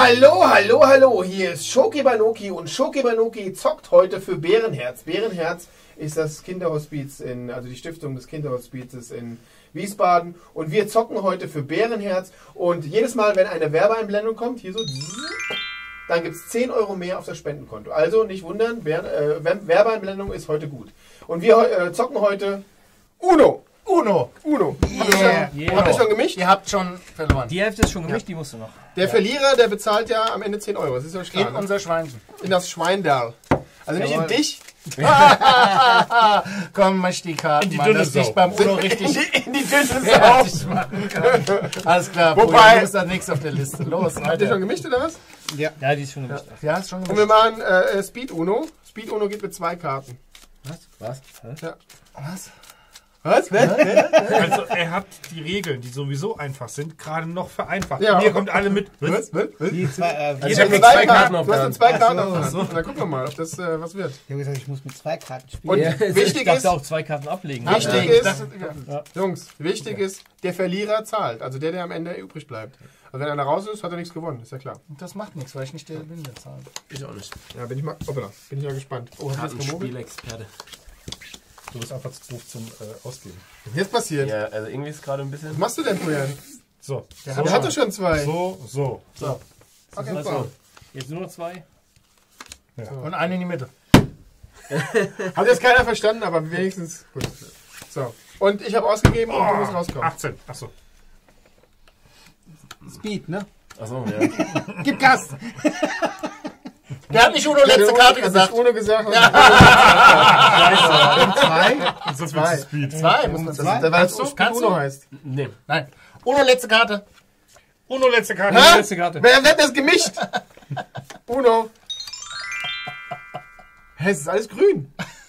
Hallo, hallo, hallo, hier ist Shoki Banoki und Shoki Banoki zockt heute für Bärenherz. Bärenherz ist das Kinderhospiz also die Stiftung des Kinderhospizes in Wiesbaden und wir zocken heute für Bärenherz und jedes Mal, wenn eine Werbeeinblendung kommt, hier so, dann gibt es 10 Euro mehr auf das Spendenkonto. Also nicht wundern, Werbeeinblendung ist heute gut. Und wir zocken heute Uno. Yeah. Habt ihr schon gemischt? Ihr habt schon verloren. Die Hälfte ist schon gemischt, die musst du noch. Der Verlierer, der bezahlt ja am Ende 10 Euro. Das ist ja klar. In unser Schweinchen. In das Schweinderl. Also nicht in dich. Komm, misch die Karten, In die Mann, dünne dass ich Sau. beim Uno richtig In die Tische fertig machen kann. Alles klar, Wobei- Bruder, du bist da nichts auf der Liste. Los, Habt ihr schon gemischt oder was? Ja, die ist schon gemischt. Ja, ist schon Und wir gemischt. machen Speed Uno. Speed Uno geht mit 2 Karten. Was? Ja. Was? Was? Also er hat die Regeln, die sowieso einfach sind, gerade noch vereinfacht. Ja. Ihr kommt alle mit. Was? Die zwei, Ich hab hab nur zwei zwei Karten Karten auf Du hast der nur 2 Karten Ach auf so. der Hand. Und dann gucken wir mal, ob das was wird. Ich habe gesagt, ich muss mit 2 Karten spielen. Und Ich wichtig ist, darf auch 2 Karten ablegen. wichtig Ja, ist, das Jungs, wichtig ist, der Verlierer zahlt. Also der am Ende übrig bleibt. Also wenn einer raus ist, hat er nichts gewonnen, ist ja klar. Das macht nichts, weil ich nicht der bin, der zahlt. Ich auch nicht. Ja, bin ich mal gespannt. Oh, hast du das gemogelt? Kartenspielexperte. Du bist einfach zu doof zum Ausgeben. Was ist jetzt passiert? Ja, also irgendwie ist gerade ein bisschen. Was machst du denn, Florian? So. Der hat doch schon 2. So. Okay, Also, jetzt nur noch 2. Und eine in die Mitte. Hat jetzt keiner verstanden, aber wenigstens gut. So. Und ich habe ausgegeben und du musst rauskommen. 18. Achso. Speed, ne? Achso, ja. Gib Gas! Der hat nicht Uno letzte Karte gesagt. Ohne gesagt. Sonst wird es Speed. 2 muss man sagen. Weil es so Kannst Uno du? heißt. Nee. Nein. Uno letzte Karte. Uno letzte Karte. Hä? Letzte Karte. Wer hat das gemischt? Uno. Hä, es ist alles grün.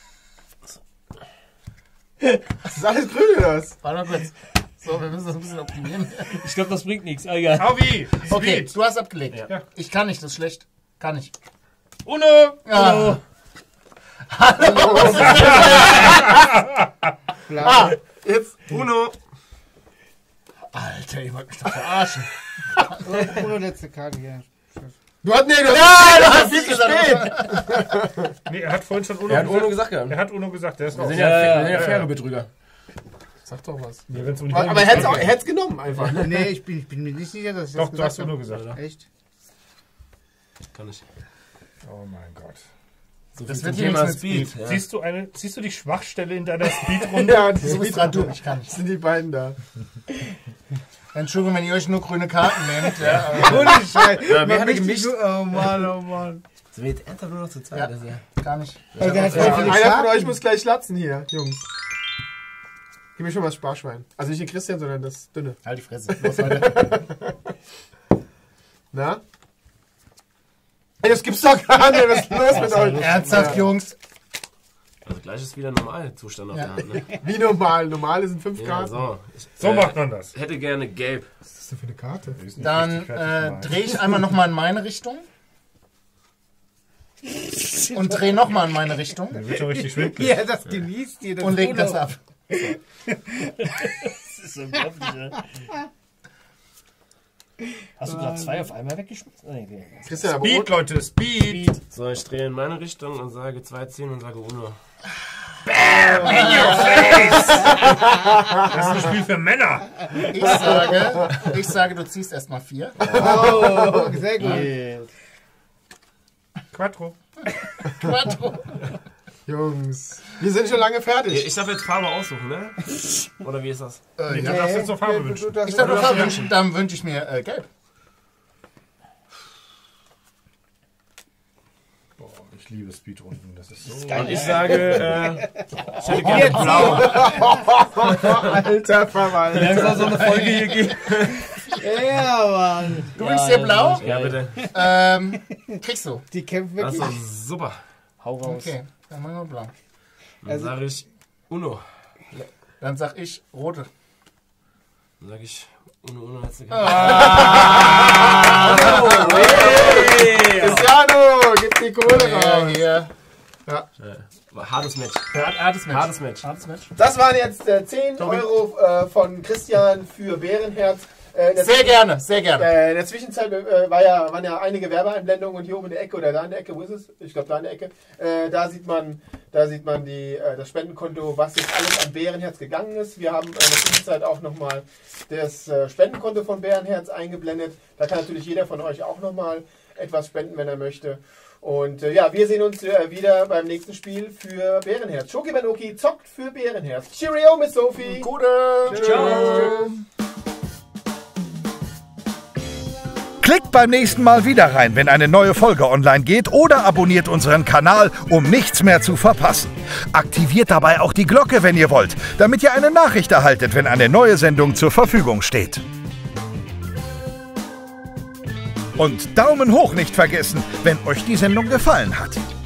Es ist alles grün, oder was? Warte mal kurz. So, wir müssen das ein bisschen optimieren. Ich glaube, das bringt nichts. Egal. Avi. Okay, Speed. du hast abgelegt. Ja. Ich kann nicht, das ist schlecht. Kann ich. Uno. Ja. Jetzt Uno. Alter, ihr wollt mich doch verarschen. Uno letzte Karte, ja. Du hast, nee, du Ja, du hast viel gesagt. Nee, er hat vorhin schon Uno Er hat gesagt. Uno gesagt gehabt. Er hat Uno gesagt. Der ist Wir raus. sind Ja, ja ja, faire Betrüger. Sag doch was. Nee, wenn's um die Aber er hätte es genommen einfach. Nee, ich bin mir nicht sicher, dass ich Doch, das du hast gesagt Uno habe. gesagt. Echt? Kann ich. Oh mein Gott. So Das viel wird zum hier Thema nichts mit Speed. Ja. Siehst du die Schwachstelle in deiner Speedrunde? Ja, Du bist dran, du. Ich kann nicht. sind die beiden da. Entschuldigung, wenn ihr euch nur grüne Karten nehmt. Ja, Ohne Scheiß. Ja, wer Man hat möchte gemischt? so- Oh Mann, oh Mann. Sind wir jetzt ernsthaft nur noch zu zweit? Ja. Das ist ja. gar nicht. Der hat voll Ja, viele einer von Karten. euch muss gleich schlatzen hier, Jungs. Gib mir schon mal das Sparschwein. Also nicht den Christian, sondern das dünne. Halt die Fresse. Los, weiter. Na? Ey, das gibt's doch gar nicht. Was ist los mit euch? Ernsthaft, Jungs. Also gleich ist wieder Normalzustand auf der Hand. Ne? Wie normal. Normale sind 5 Ja, Karten. so. Ich, So macht man das. hätte gerne gelb. Was ist das denn für eine Karte? Dann drehe ich einmal nochmal in meine Richtung. Und drehe nochmal in meine Richtung. Der wird schon richtig schwindelig. Ja, das genießt ihr. Das Und lege das Uno. ab. Das ist unglaublich, ja. Hast du gerade 2 auf einmal weggeschmissen? Nee, nee. Christian, aber Speed, Leute, Speed. So, ich drehe in meine Richtung und sage 2 ziehen und sage Uno. Das ist ein Spiel für Männer. Ich sage, du ziehst erstmal 4. Oh, sehr gut. Quattro. Quattro. Jungs, wir sind schon lange fertig. Ich darf jetzt Farbe aussuchen, ne? Oder wie ist das? Nee, da darfst du jetzt noch Farbe wünschen. Ich darf noch Farbe wünschen. Dann wünsche ich mir gelb. Boah, ich liebe Speedrunden. Das ist so. Und ich sage, ich hätte gerne blau. Alter Verwalter. Wie lange soll so eine Folge hier gehen? Ja, Mann. Du wünschst dir blau? Ja, bitte. Kriegst du. Die kämpfen Das wirklich. ist doch super. Hau raus. Okay, dann machen wir blau. Dann sage ich Uno. Dann sag ich rote. Dann sage ich Uno letzte Cristiano, gib die Kohle Ja, raus. hier. Hartes Match. Hartes Match. Hartes Match. Hartes Match. Das waren jetzt 10 Euro von Christian für Bärenherz. Sehr gerne, sehr gerne. In der Zwischenzeit waren ja einige Werbeeinblendungen und hier oben in der Ecke oder da in der Ecke, wo ist es? Ich glaube da in der Ecke. Da sieht man das Spendenkonto, was jetzt alles an Bärenherz gegangen ist. Wir haben in der Zwischenzeit auch nochmal das Spendenkonto von Bärenherz eingeblendet. Da kann natürlich jeder von euch auch nochmal etwas spenden, wenn er möchte. Und ja, wir sehen uns wieder beim nächsten Spiel für Bärenherz. Schoki Banoki zockt für Bärenherz. Cheerio, Miss Sophie. Gute. Ciao. Klickt beim nächsten Mal wieder rein, wenn eine neue Folge online geht, oder abonniert unseren Kanal, um nichts mehr zu verpassen. Aktiviert dabei auch die Glocke, wenn ihr wollt, damit ihr eine Nachricht erhaltet, wenn eine neue Sendung zur Verfügung steht. Und Daumen hoch nicht vergessen, wenn euch die Sendung gefallen hat.